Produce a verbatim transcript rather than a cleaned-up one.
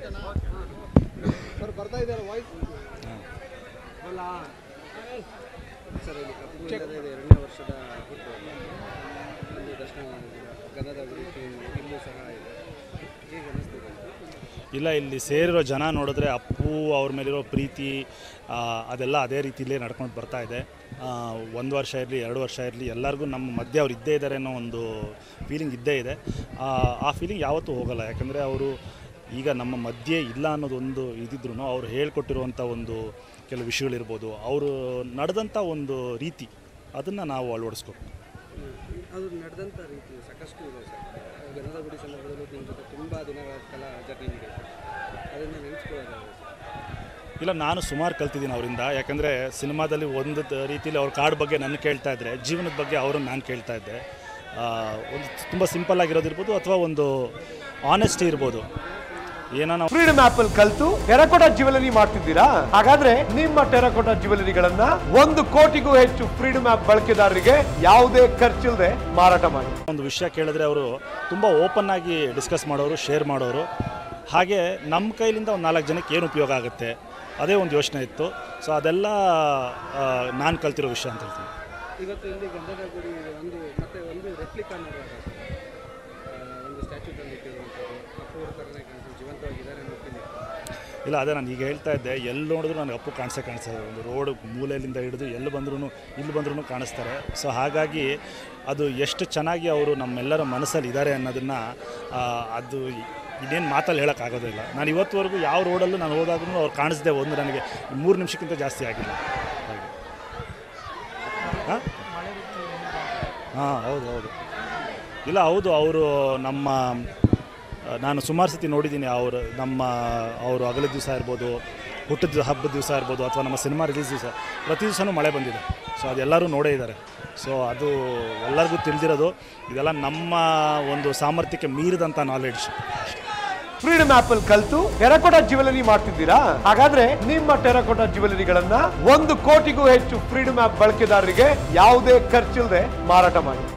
Sir ಬರ್ತಾ ಇದ್ದಾರೆ voice ಅಲ್ಲ ಸರ್ ಇಲ್ಲಿ ಕಪ್ಪು ಇಲ್ಲದೆ ಎರಡನೇ ವರ್ಷದ ಒಂದು ದರ್ಶನ ಗದದ ಗುರುತು ಇಲ್ಲೂ ಸಹ ಇದೆ ಹೇಗೆ ಅನಿಸ್ತದೆ? ಇಲ್ಲ, ಇಲ್ಲಿ ಸೇರಿರೋ ಜನ ನೋಡಿದ್ರೆ ಅಪ್ಪು ಅವ್ರ ಮೇಲಿರೋ ಪ್ರೀತಿ ಅದೆಲ್ಲ ಅದೇ ರೀತಿಯಲ್ಲೇ ನಡ್ಕೊಂಡು ಬರ್ತಾ ಇದೆ. ಒಂದು ವರ್ಷ ಇರಲಿ ಎರಡು ವರ್ಷ ಇರಲಿ ಎಲ್ಲರಿಗೂ ನಮ್ಮ ಮಧ್ಯೆ ಅವ್ರು ಇದ್ದೇ ಇದ್ದಾರೆ ಅನ್ನೋ ಒಂದು ಫೀಲಿಂಗ್ ಇದ್ದೇ ಇದೆ. ಆ ಫೀಲಿಂಗ್ ಯಾವತ್ತೂ ಹೋಗಲ್ಲ. ಯಾಕಂದರೆ ಅವರು ಈಗ ನಮ್ಮ ಮಧ್ಯೆ ಇಲ್ಲ ಅನ್ನೋದೊಂದು ಇದ್ದಿದ್ರು ಅವ್ರು ಹೇಳ್ಕೊಟ್ಟಿರುವಂಥ ಒಂದು ಕೆಲವು ವಿಷಯಗಳಿರ್ಬೋದು, ಅವರು ನಡೆದಂಥ ಒಂದು ರೀತಿ ಅದನ್ನು ನಾವು ಅಳವಡಿಸ್ಕೋಬೇಕು. ಅದು ನಡೆದಂಥ ರೀತಿ ಸಾಕಷ್ಟು ಇದೆ ಸರ್. ಗದದ ಗುಡಿ ಸಂದರ್ಭದಲ್ಲೂ ನಿಮ್ಮ ಜೊತೆ ತುಂಬ ದಿನಗಳ ಕಾಲ ಜರ್ನಿ ಇದೆ, ಅದನ್ನು ನೆನೆಸ್ಕೊಳ್ಳೋದಾಗಿದೆ ಸರ್. ಇಲ್ಲ, ನಾನು ಸುಮಾರು ಕಲ್ತಿದ್ದೀನಿ ಅವರಿಂದ. ಯಾಕಂದರೆ ಸಿನಿಮಾದಲ್ಲಿ ಒಂದು ರೀತಿಯಲ್ಲಿ ಅವ್ರ ಕಾಡ್ ಬಗ್ಗೆ ನನ್ನ ಕೇಳ್ತಾ ಇದ್ದರೆ, ಜೀವನದ ಬಗ್ಗೆ ಅವರನ್ನು ನಾನು ಕೇಳ್ತಾ ಇದ್ದೆ. ಒಂದು ತುಂಬ ಸಿಂಪಲ್ ಆಗಿರೋದಿರ್ಬೋದು ಅಥವಾ ಒಂದು ಆನೆಸ್ಟಿ ಇರ್ಬೋದು. ಏನೋ ನಾವು ಫ್ರೀಡಮ್ ಆಪ್ ಅಲ್ಲಿ ಕಲ್ತು ಟೆರಕೋಟಾ ಜ್ಯುವೆಲರಿ ಮಾಡ್ತಿದ್ದೀರಾ? ಹಾಗಾದ್ರೆ ನಿಮ್ಮ ಟೆರಕೋಟಾ ಜ್ಯುವೆಲರಿಗಳನ್ನ ಒಂದು ಕೋಟಿಗೂ ಹೆಚ್ಚು ಫ್ರೀಡಮ್ ಆಪ್ ಬಳಕೆದಾರರಿಗೆ ಯಾವುದೇ ಖರ್ಚಿಲ್ಲದೆ ಮಾರಾಟ ಮಾಡಿ. ಒಂದು ವಿಷಯ ಕೇಳಿದ್ರೆ ಅವರು ತುಂಬ ಓಪನ್ ಆಗಿ ಡಿಸ್ಕಸ್ ಮಾಡೋರು, ಶೇರ್ ಮಾಡೋರು. ಹಾಗೆ ನಮ್ಮ ಕೈಲಿಂದ ಒಂದು ನಾಲ್ಕು ಜನಕ್ಕೆ ಏನು ಉಪಯೋಗ ಆಗುತ್ತೆ ಅದೇ ಒಂದು ಯೋಚನೆ ಇತ್ತು. ಸೊ ಅದೆಲ್ಲ ನಾನು ಕಲ್ತಿರೋ ವಿಷಯ ಅಂತ ಹೇಳ್ತೀನಿ. ಇವತ್ತು ಇಲ್ಲಿ ಗಂಧದ ಗುಡಿ ಒಂದು ಮತ್ತೆ ಒಂದು ರೆಪ್ಲಿಕಾ ನೋಡೋದು, ಒಂದು ಸ್ಟ್ಯಾಚ್ಯೂ ತಂದಿಟ್ಟಿರುವಂಥದ್ದು ಅಪ್ಪೂರ ಥರನೇ ಕಾಣಿಸ್ತು, ಜೀವಂತವಾಗಿದ್ದಾರೆ ಅನ್ನೋದ್ತೀನಿ. ಇಲ್ಲ, ಅದೇ ನಾನು ಈಗ ಹೇಳ್ತಾ ಇದ್ದೆ, ಎಲ್ಲಿ ನೋಡಿದ್ರು ನನಗೆ ಅಪ್ಪು ಕಾಣಿಸೇ ಕಾಣಿಸ್ತಾರೆ. ಒಂದು ರೋಡ್ ಮೂಲೆಯಿಂದ ಹಿಡಿದು ಎಲ್ಲಿ ಬಂದ್ರೂ ಇಲ್ಲಿ ಬಂದ್ರೂ ಕಾಣಿಸ್ತಾರೆ. ಸೊ ಹಾಗಾಗಿ ಅದು ಎಷ್ಟು ಚೆನ್ನಾಗಿ ಅವರು ನಮ್ಮೆಲ್ಲರ ಮನಸ್ಸಲ್ಲಿ ಇದ್ದಾರೆ ಅನ್ನೋದನ್ನು ಅದು ಇನ್ನೇನು ಮಾತಲ್ಲಿ ಹೇಳೋಕ್ಕಾಗೋದಿಲ್ಲ. ನಾನು ಇವತ್ತುವರೆಗೂ ಯಾವ ರೋಡಲ್ಲೂ ನಾನು ಹೋದಾದ್ರೂ ಅವ್ರು ಕಾಣಿಸ್ದೆ ಒಂದು ನನಗೆ ಮೂರು ನಿಮಿಷಕ್ಕಿಂತ ಜಾಸ್ತಿ ಆಗಿಲ್ಲ. ಹಾಗೆ ಹಾಂ ಹಾಂ ಹೌದು ಹೌದು ಇಲ್ಲ ಹೌದು ಅವರು ನಮ್ಮ ನಾನು ಸುಮಾರು ಸತಿ ನೋಡಿದ್ದೀನಿ. ಅವರು ನಮ್ಮ ಅವರು ಅಗಲ ದಿವಸ ಇರ್ಬೋದು, ಹುಟ್ಟಿದ ಹಬ್ಬದ ದಿವಸ ಇರ್ಬೋದು, ಅಥವಾ ನಮ್ಮ ಸಿನಿಮಾ ರಿಲೀಸ್ ದಿವಸ ಪ್ರತಿ ದಿವಸನೂ ಮಳೆ ಬಂದಿದೆ. ಸೊ ಅದೆಲ್ಲರೂ ನೋಡೇ ಇದ್ದಾರೆ. ಸೊ ಅದು ಎಲ್ಲರಿಗೂ ತಿಳಿದಿರೋದು. ಇದೆಲ್ಲ ನಮ್ಮ ಒಂದು ಸಾಮರ್ಥ್ಯಕ್ಕೆ ಮೀರಿದಂಥ ನಾಲೆಡ್ಜ್. ಫ್ರೀಡಮ್ ಆಪ್ ಅಲ್ಲಿ ಕಲ್ತು ಟೆರಕೋಟಾ ಜ್ಯುವೆಲರಿ ಮಾಡ್ತಿದ್ದೀರಾ? ಹಾಗಾದ್ರೆ ನಿಮ್ಮ ಟೆರಕೋಟಾ ಜ್ಯುವೆಲರಿಗಳನ್ನ ಒಂದು ಕೋಟಿಗೂ ಹೆಚ್ಚು ಫ್ರೀಡಮ್ ಆಪ್ ಬಳಕೆದಾರರಿಗೆ ಯಾವುದೇ ಖರ್ಚಿಲ್ಲದೆ ಮಾರಾಟ ಮಾಡಿ.